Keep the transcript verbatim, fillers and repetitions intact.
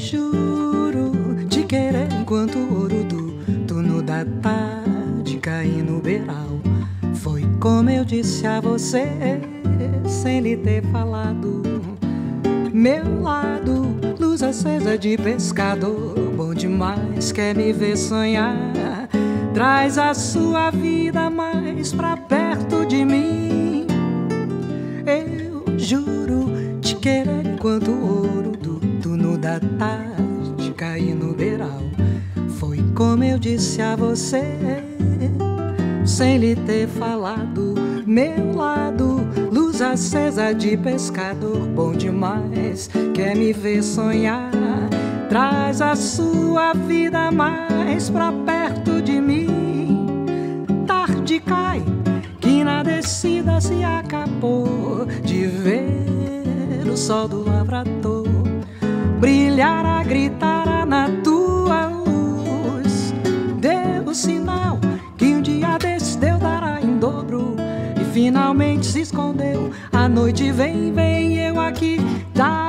juro te querer enquanto o ouro do turno da tarde cair no beiral. Foi como eu disse a você, sem lhe ter falado. Meu lado, luz acesa de pescador, bom demais, quer me ver sonhar. Traz a sua vida mais pra perto de mim. Eu juro te querer enquanto o ouro do turno da tarde cair no beiral. Foi como eu disse a você, sem lhe ter falado. Meu lado, luz acesa de pescador, bom demais, quer me ver sonhar. Traz a sua vida mais pra perto de mim. Tarde cai, que na descida se acabou de ver o sol do lavrador brilhar a gritar na tua luz. Deu o sinal que um dia desse Deus dará em dobro, e finalmente se escondeu. A noite vem, vem, eu aqui. Tá